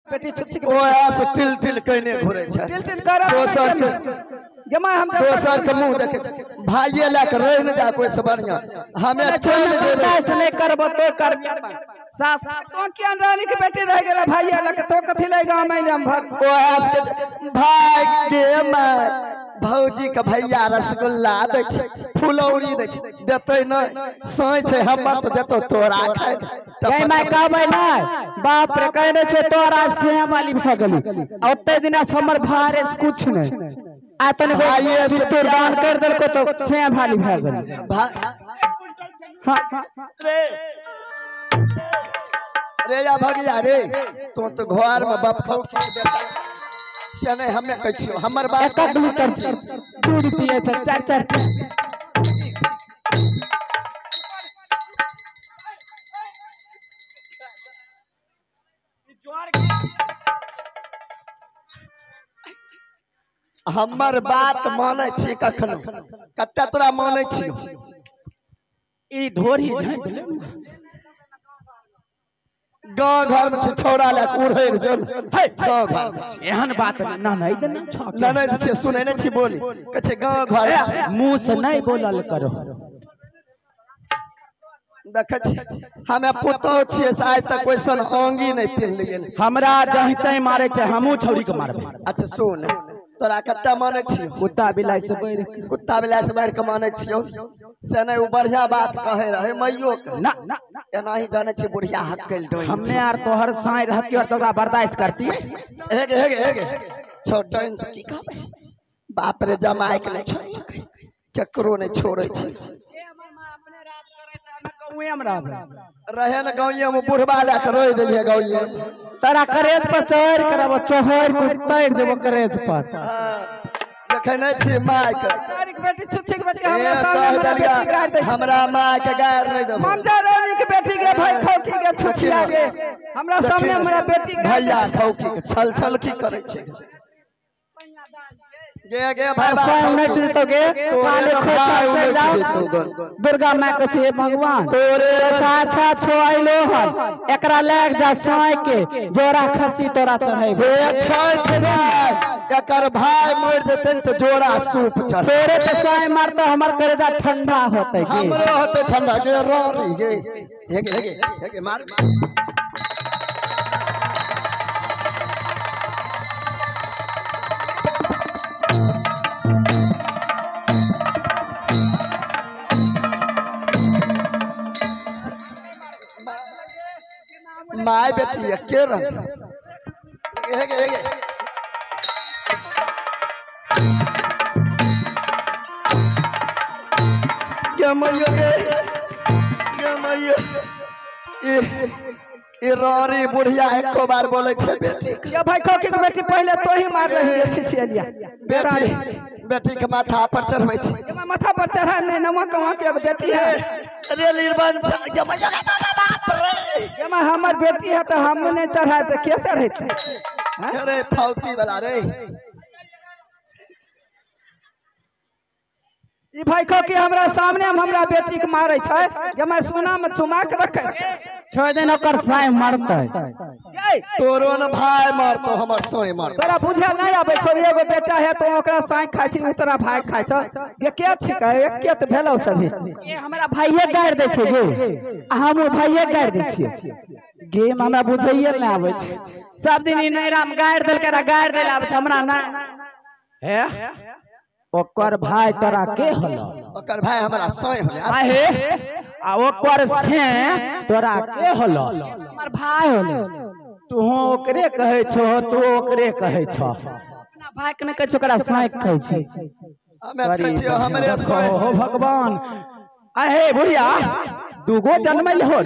बेटी छुच्छी ओ ऐसे till till कहने घुरे छ टिल टिल करा दोसर से जमा हम दोसर के मुंह देखे भाइये ला के रह न जा कोई से बढ़िया हमें चल देबे ऐसे नहीं करबो तो कर सास तो के रानी के बेटी रह गेला भाइये ला के तो कथि ले गांव में हम भर ओ ऐसे भाई के मां भौजी के भैया रसगुल्ला दे छ फुलौरी दे छ देतै न सई छै हमर तो देतो तोरा खाए गई मैं कहबै नहीं बाप रे कहने छे तोरा से वाली भ गेली ओते दिना हमर भारे कुछ नहीं आ तने भाई अभी तो दान कर देलको तो से वाली भ गेली हां रे रे या भगिया रे तो घर में बाप खाओ के देता से नहीं हमें कह छियो हमर बाप 1 लीटर दूध पिए थे 4 हमर बात माने छी कखनो कत्ते तोरा माने छी ई ढोरी गांव घर में छौड़ा ला उड़ै जल गांव घर में एहन बात ना नहीं देना ना नहीं छे सुनै नै छी बोली कछे गांव घर मुंह से नहीं बोलल करो देख हमें पुतो छिए आज तक कोई सन अंगी नहीं पिन लिए हमरा जहिते मारे छे हमहू छौरी के मारबे अच्छा सुन तोरा कत्ता माने छी कुत्ता बिलाई से बैर के माने छियो से नहीं उ बढ़िया बात कहे रहे मैयो के ना ना एना ही जाने छी बुढ़िया हकल डोई हमें यार तोहर साई रहती और तोरा बर्दाश्त करती हेगे छोटन त की कहबे बाप रे जमाई के नहीं छोड़ केकरो नहीं छोड़े छी रहे न गाँव में बुढ़वा ला के रोई दिए गाँव तारा करेज पर चढ़ करब चढ़ को तैर जब करेज पर देखे नहीं छी माय के बेटी छुच्छी के बेटी हमरा सामने गाड़ दे हमरा माय के गाड़ नहीं दे मंजा रानी के बेटी के भाई खौकी के छुछिया के हमरा सामने हमरा बेटी भैया खौकी के छल छल की करे छे गे भाई सामने तो गे काले खोचा से जाओ दुर्गा मां के छे भगवान तोरे साछा छोइलो हन एकरा लाग जा साई के जोरा खस्सी तोरा चढ़ाइबे एकर भाई मर जते तो जोरा सूप चढ़ तोरे तो साई मारतो हमर करेजा ठंडा होतै के हमरो होतै ठंडा गे रोरी गे हेगे मार माय बेटी के रंग हेगे के मैयो ए रोरी बुढ़िया एको बार बोले छे बेटी या भाई खौकी के बेटी पहले तो ही मार रही है छिछिया बेटी के माथा पर चढ़बै छी एमा माथा पर चढ़ा नहीं नवा कवा के बेटी है रे लीरबन बाप रे एमा हमर बेटी है तो हम ने चढ़ा तो के चढ़ैते अरे फौती वाला रे ई भाई खौकी हमरा सामने हमरा बेटी के मारै छै जे मैं सोना में चुमा के रखे छोड़ दिन ओकर साई मारतै तोरो न भाई मारतो हमर सोई मार तोरा बुझे नहीं आबै छौ एगो बेटा है तो ओकरा साई खाइ छी तोरा भाई खाइ छ ये के छिकै एके त भेलौ सभी ए हमरा भाईये गाड़ दै छै गे हम भाईये गाड़ दै छियै गेम हमरा बुझैये नहीं आबै छै सब दिन ई नैरा में गाड़ देलकै गाड़ देला आबै छै हमरा ना हे ओकर भाई तोरा के हलो ओकर भाई हमरा सोई होले आहे आ ओकर से तोरा के हलो हमर भाई होले तू ओकरे कहै छो तू ओकरे कहै छो अपना भाई के न कहै छो ओकरा साइक कहै छै हमे कहै छी हमरे सोई हो भगवान आहे बुढ़िया दूगो जन्मल हो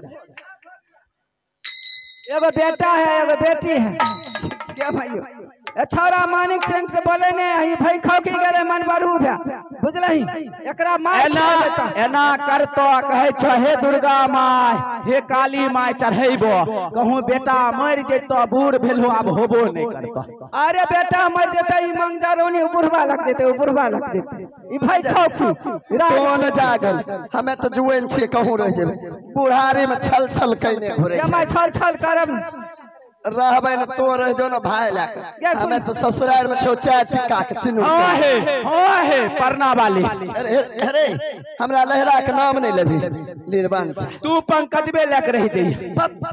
एगो बेटा है एगो बेटी है क्या भाइयों छोरा मानिक सिंह से बोले ने भाई खौकी गेले मन बरू भे बुझलही एकरा मार एना करतो कहै छ हे दुर्गा माय हे काली माय चढ़ैबो कहूं बेटा मर जेतो बूढ़ भेलहो अब होबो नहीं करतो अरे बेटा मर जेते ई मंगजारोनी बुढ़वा लग देते ई भाई खौकी कौन जागल हमें तो जुएन छी कहूं रह जेबे बुढ़ारी में छल छल कइने घुरे मैं छल छल करब रहबे न तो रह जो न भाई लाके हमें तो ससुराल में छो चार टिका के सिनु हे परना वाली अरे हमरा लहरा के नाम नहीं लेबी निर्वाण से तू पंकजबे लेके रही थी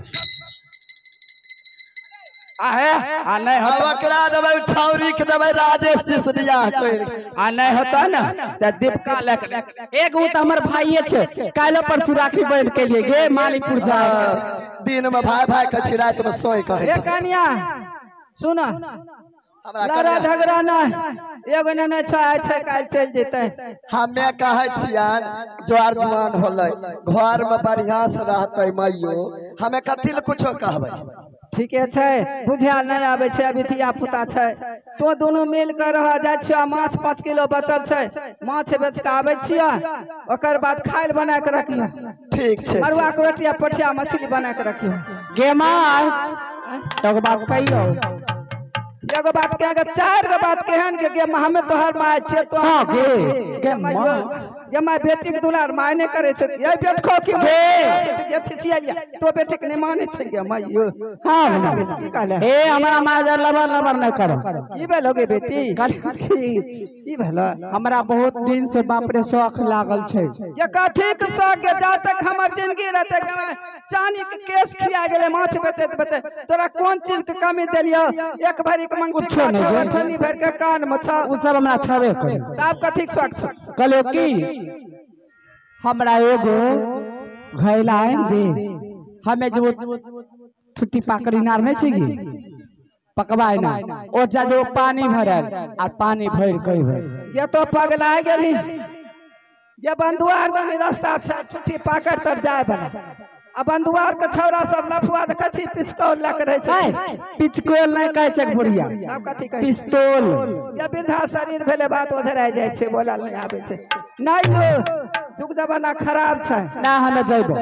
आहे आ नहीं होता बकरा देबै छौरी के देबै राजेश जी से बियाह कर आ नहीं होता ना त दीपका लेके एक उ त हमर भाईए छे कालो परसु राखी बैठ के लिए गे मालीपुर जा दिन में भाई भाई के छी रात में सोई कहे ए कन्या सुन लड़ा झगड़ा ना एगो ने छै काल चल जेते हमे कहे छियन जवार जुआन होलै घर में बढ़िया से रहतै मैयो हमे कथि ल कुछो कहबै ठीके छै बुझा नहीं आवे छै अभी धिया पुता छै तो दोनों मिल कर रह जाय छियै माछ 5 किलो बचल छै माछ बेच के आवे छियै ओकर बाद खाइल बना के रखियो ठीक छै मरुआ के रोटी आ पठिया मछली बना के रखियो गे माय तो बात कहियो एगो बात के अगर 4 गो बात केहन के गे हमें तोहर माय छै तो हां गे माय बेटी के दुलार मायने करे छै ए बेट खो की गे छिछिया तो बेटी के नहीं माने छै गे मायो हां की कहले ए हमरा माय लबर नहीं करो की भेल होगे बेटी की भेल हमरा बहुत दिन से बाप रे शौक लागल छै ये कथि के शौक के जा तक हमर जिंदगी रहते चांदी के केस खिया गेले माछ बेचत तोरा कोन चीज के कमी देलियो एक भरी के मंग कुछ नहीं ठनी भर के कान मछा उ सब हमरा छबे करे तब कथि के शौक छै कहलो की हमरा एगो घैला दे हमें जो छुट्टी पाकड़ी नार नहीं छेगी पकवाई ना ओ जा जो पानी भरल आ पानी भर कई भर ये तो पगला गेली ये बंधुआर दनी रास्ता छुट्टी पाकर तर जाए बना अब बंधुआर के छौरा सब लफुआ देख छी पिस्तौल लग रहे छै पिचकोल नहीं कहै छै बुढ़िया अब कथि कहै पिस्तौल ये वृद्धा शरीर भेले बात उधर आ जाय छै बोलल नहीं आवे छै नहीं जो जुग जमाना खराब छै ना हने जइबो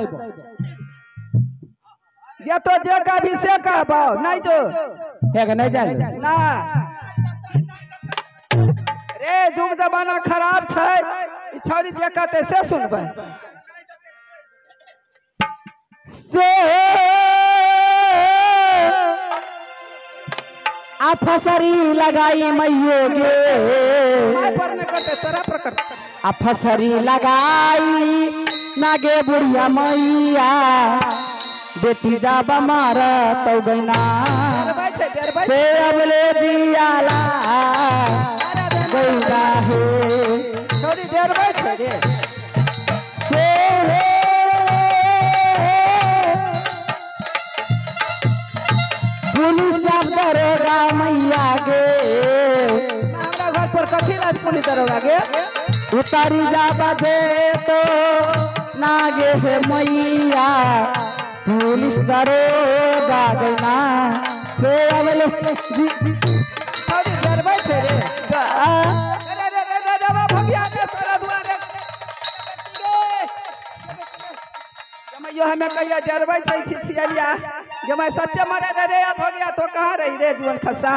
ये तो जे का भी से कहबो नहीं जो हे के नहीं जाय ना रे जुग जमाना खराब छै ई छौरी जे कहते से सुनबै से आ फसरी लगाई मैयो गे पर न करते तोरा पर कर आ फसरी लगाई नागे बुढ़िया मैया बेटी जाब मार तो गैना से अबले जियाला गैना हे छोड़ी देर बैठ रे से पुलिस सब दरोगा मैया गे हमरा घर पर कथी लाज पुलिस दरोगा गे उतारी जा बजे तो नागे हे मैया पुलिस दरोगा गैना से अबले जी छोड़ी डरबै छै रे अरे भगिया के सारा दुआरे यो हमें कहिया डरबै छै छिछिया जे मैं सच्चे मरे रे भगिया तो कहां रही रे जुअन खसा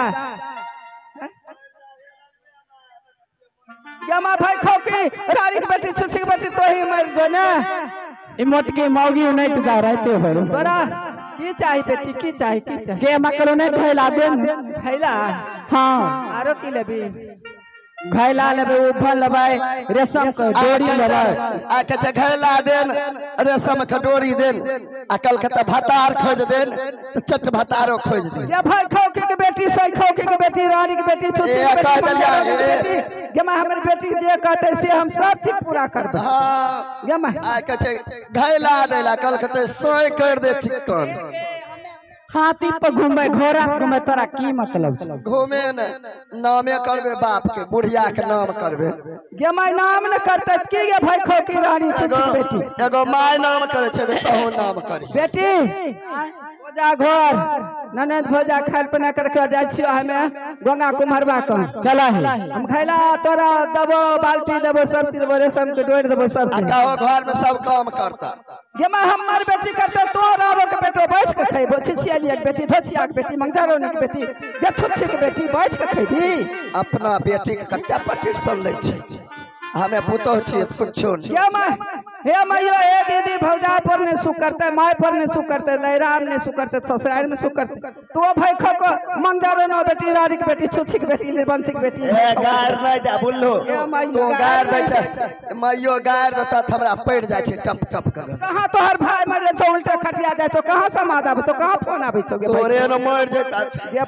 यमा भाई खौकी रारी के बेटी छुछी के बेटी तो ही मर गो ना ई मोटकी मौगी नहीं तो जा रहते हो बड़ा की चाहिए बेटी की चाहिए के मकरो नहीं खैला देन खैला हां आरो की लेबी घैला लेबे उभल लेबे रेशम के डोरी लेबे आ के छ घैला देन रेशम के डोरी देन आ कलकत्ता भतार खोज देन तो चट भतारो खोज देन ये भाई खौकी के बेटी सही खौकी के बेटी रानी के बेटी छुछी के बेटी ये मैं हमर बेटी जे कहते से हम सब चीज पूरा करबे हां ये मैं आ के छ घैला देला कलकत्ता सोय कर दे चिकन हाथी पर घूमे घोड़ा पर घूमे तोरा की मतलब छै घूमे न नामे करबे बाप के बुढ़िया के नाम करबे गे माय नाम न करते की गे भाई खौकी रानी छै बेटी एगो माय नाम करे छै तहु नाम करी बेटी भोजा घर ननद भोजा खाल पना करके जाय छियो हमें गंगा कुम्हरवा क चला है हम खैला तोरा देबो बाल्टी देबो सब चीज देबो रेशम के डोर देबो सब आ कहो घर में सब काम करता गे माय हमर बेटी करते तो रावो के बेटो बैठ के खैबो छिछिया के बेटी धोछिया के बेटी मंगदारोनी के बेटी गे छुच्छी के बेटी बैठ के खैबी अपना बेटी के कत्ते पटिर सन ले छै हमें पुतो छी कुछो गे माय हे मैयो हे दीदी भौजा पर ने सुख करते माय पर ने सुख करते लहराम ने सुख करते ससुराल में सुख करते तो भाई खको मंगजारो नो बेटी रारी की बेटी छुछी की बेटी निर्बंसी की बेटी ए गार नहीं जा बुल्लू तू गार दे छ मैयो गार देता हमरा पड़ जाय छै टप टप कर कहां तोहर भाई मरे छ उल्टे खटिया जाय छ कहां समाद आबै छ कहां फोन आबै छ तोरे न मर जेता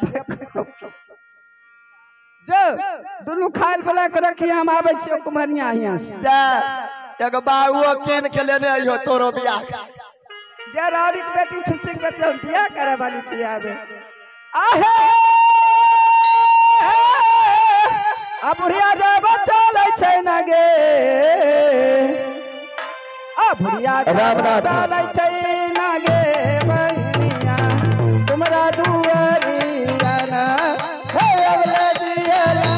जो दुनु खाल बला के रखी हम आबै छी कुमरिया हियां से जा एगो बाउओ केन के लेने आइयो तोरो बियाह जे रारी की बेटी छुछी की बेटी हम बियाह करे वाली छी आबे आहे आ बुढ़िया जब चलै छै न गे आ बुढ़िया चलै छै न गे बनिया तुमरा दुआरिया ना हे अगले दियला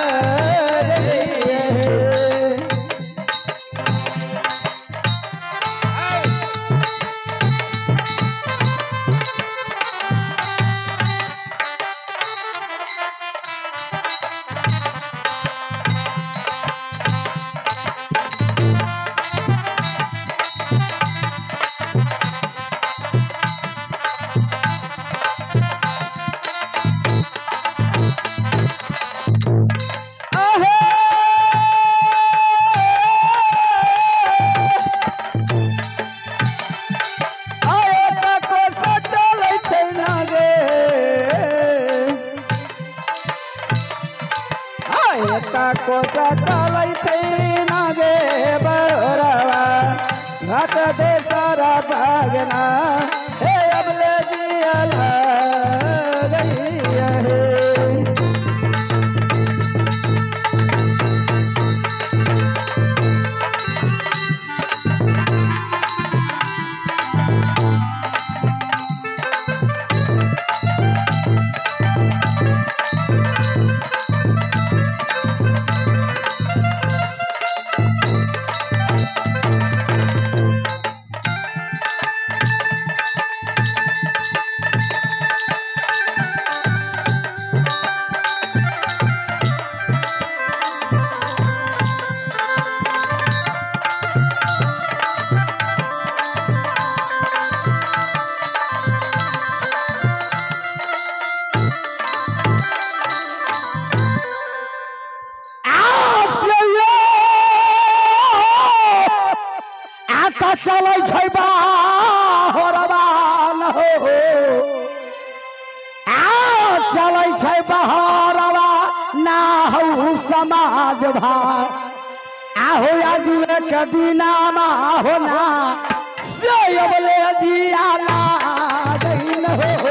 कोसा चलै छै न गे बरवा घाट दे सारा भागना हे अबले जियला गई हे चलै छै बाहरवा न हो चलै छै बाहरवा ना हो समाज भार आहो आजुए के दिनामा हो ना से अबले जियाला गई न हो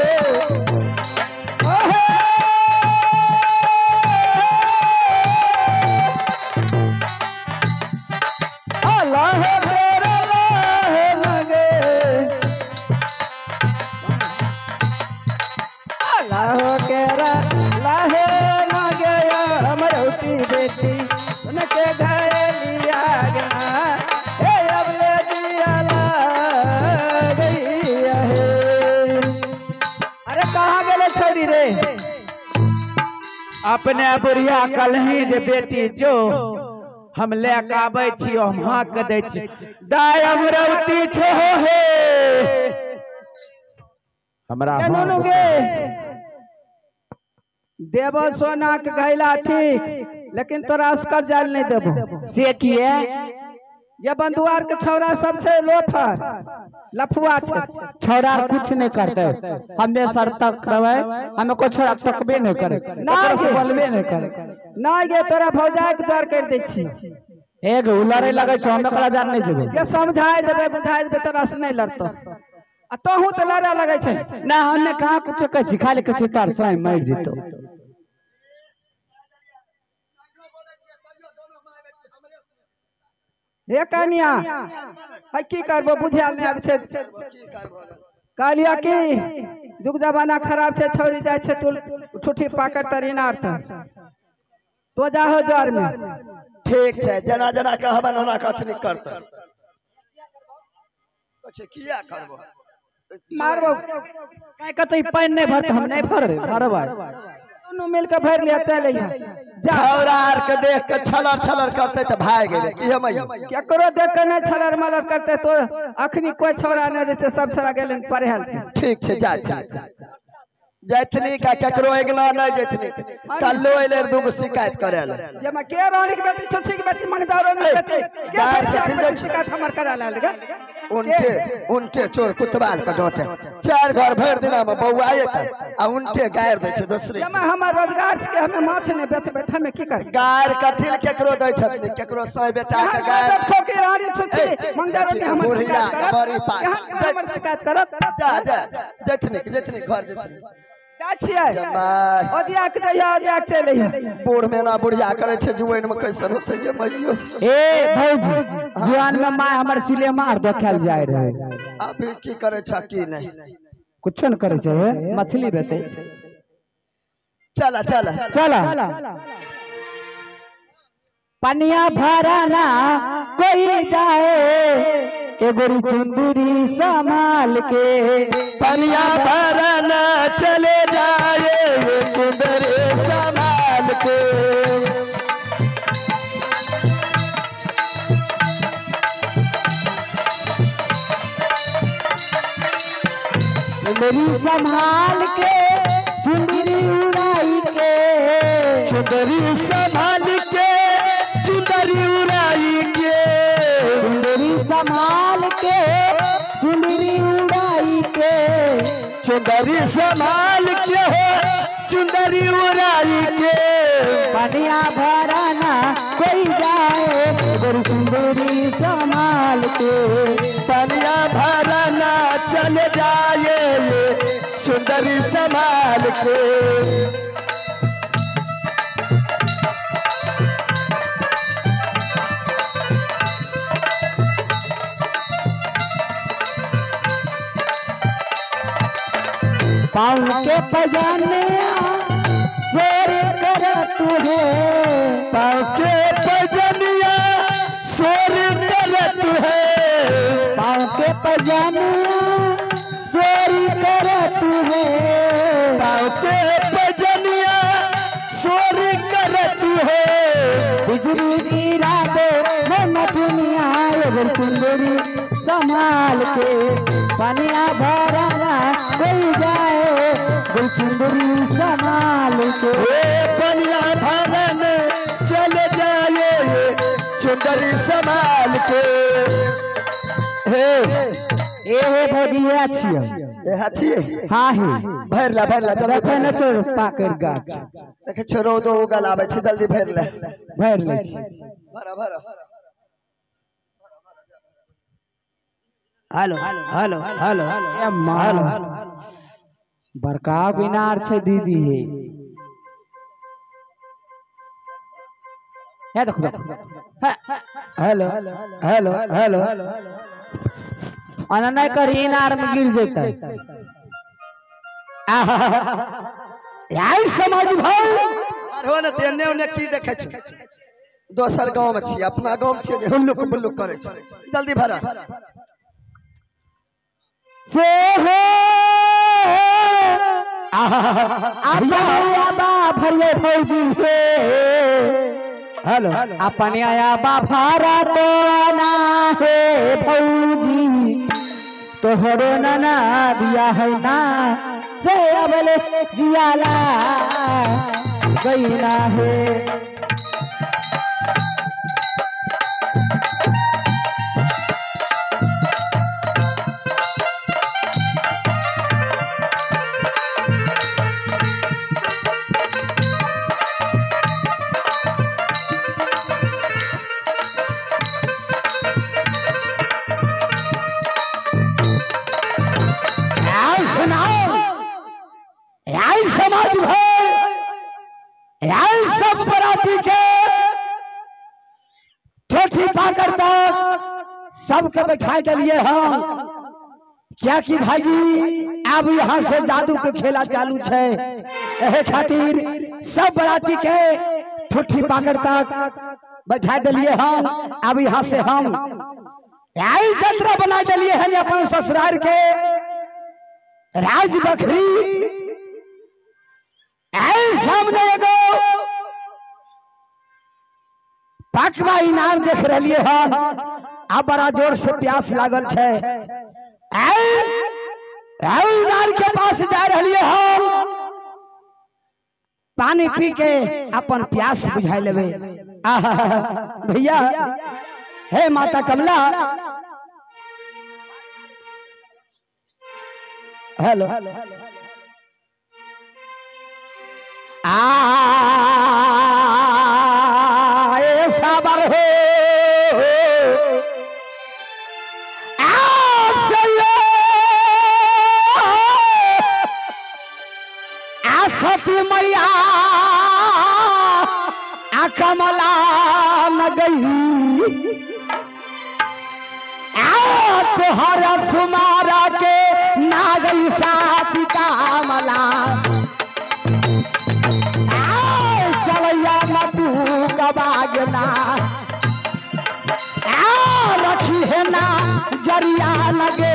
बेटी उनके घर लिया गया हे अबले जियाला गई है अरे कहाँ गेले छोरी रे अपने बुढ़िया कलही जे बेटी जो हम लेके आबै छी हम हाँक दै छी दाय अमरवती छो हे हमरा गे देव सोना के गैला ठीक लेकिन तोरा अस्कर जाल नहीं देबो से किए ये बंधुआर के छौरा सब से लोफर लफुआ छे छौरा कुछ नहीं करते हमें सर तक करवे हमें को छौरा तकबे नहीं करे ना बोलबे नहीं करे ना ये तोरा भौजाई के द्वार कर दे छी एक उलरे लगे छ हम ओकरा जान नहीं जेबे जे समझाई देबे बुझाई देबे तोरा से नहीं लड़तो आ तोहू त लड़ा लगे छै ना हमें कहां कुछ कहै छी खाली के चितार साई मार जेतो हे कनिया है की करबो बुझाल नहीं आबै छै कालिया की जुग जमाना खराब छै छोड़ी जाय छै तू ठुठी पाकर तरीना तो जाहो जार में ठीक छै जना जना कहबन ओना कथनी करत अच्छा किया करबो मारबो काई कतई पानी नहीं भरत हम नहीं भरबे भरबा दुनू मिल के भर लिया चले छौरा आर के देख के छलर छलर करते तो भाग गेले की हम केकरो देख के नहीं छलर मलर करते तो अखनी कोई छौरा नहीं रहते सब छौरा गेले पढ़ल छे ठीक छे जा जैतनी का केकरो एगना नहीं जैतनी कल्लो एले दुगो शिकायत करेला जे मैं के रानी के बेटी छोटी के बेटी मंगदारो नहीं बेटी के शिकायत हमर करा ले उनटे चोर कुतबाल का डोटे 4 घर भर दिना में बौआ एक आ उनटे गायर दे छे दूसरे जमा हमर रोजगार के हमें माछ ने बेचबे हमें की कर गायर कथिल केकरो दे छथि केकरो सय बेटा के गायर खोके रानी छोटी मंगदारो ने हमर शिकायत करत जा जैतनी घर जैतनी ओदिया के ओदिया चले बूढ़ में ना बुढ़िया करे छे जुआन में कैसन होते जे मइयो ए भौजी जुआन में माय हमर सिले मार देखाल जाय रहे अभी की करे छ की नहीं कुछ न करे छे मछली बेचे चला पनिया भराना कोई जाए एगोरी चुंदरी संभाल के पनिया भराना चले जाए चुंदरी संभाल के चुंदरी संभाल के चुंदरी उड़ाई के चुंदरी संभाल के चुंदरी उड़ाई के चुंदरी संभाल के चुंदरी उड़ाई के चुंदरी संभाल के चुंदरी उड़ाई के पनिया भराना कोई जाए गोरी चुंदरी संभाल के पनिया भराना चले जाए चुंदरी संभाल के पाँव के पजाने शेर कर तुहे पाँव के पजनिया शेर कर तुहे पाँव के पजानिया शेर कर तुहे पाँव के पजनिया शेर कर तुहे बिजली गिरा दे मैं दुनिया चुंदरी संभाल के पनिया भराना कोई जाए चुंदरी संभाल के पनिया भरन चले जाए चुंदरी संभाल के हे भौजी ये अच्छी हाँ ही भरला देखे न चोर पाकर गाछ देखे छोरो दो उगल आवे छी जल्दी भरला भर ले छी भरा हेलो हेलो हेलो हेलो बड़का बिनार छे दीदी है देखो हेलो हेलो हेलो अना नहीं कर इनार में गिर जेतै याई समाज भाई अरे हो न तेने ओने की देखे छ दोसर गांव में छी अपना गांव में छी हुल्लुक बुल्लुक करे छ जल्दी भरा से हो आबा भरिए फौजी से हेलो अपन आया बा भारत ना है फौजी तोहरो ना दिया है ना से अबले जियाला गईना है समाज भाई सब बराती के ठोठी पाकर तक सबके बैठा दिए हम क्या कि भाईजी अब यहाँ से जादू के खेला चालू है खातिर सब बराती के ठोठी पाकर तक बैठा दिए हम अब यहाँ से हम आई जतरा बना दिए हैं अपन ससुराल के राज बखरी सामने हकवा इनार देख रही है आ बड़ा जोर से प्यास लागल है इनार के पास जा रही है पानी पी के अपन प्यास बुझा लेवे। भैया हे माता कमला हेलो ऐसा बार हो सती मैया कमला न गई तोहरा सुमारा के ना गई साथी कामला चलैया न तू कबागना रखी है ना जरिया लगे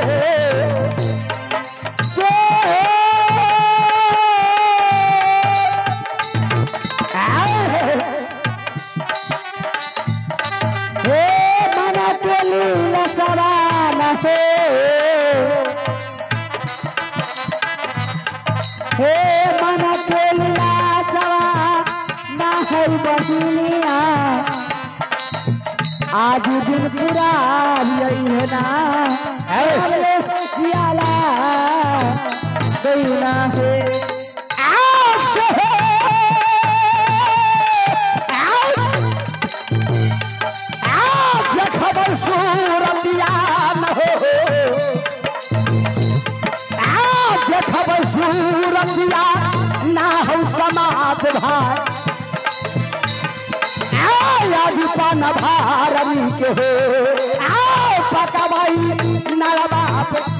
हे मन के सवा ना है बदलिया आज दिन पूरा यही है ना जियाला देना है खबर सूरतिया न हो खबर सूरतिया ना हो समाज भाई आज पान भारनी के हो पकवाई नरबाप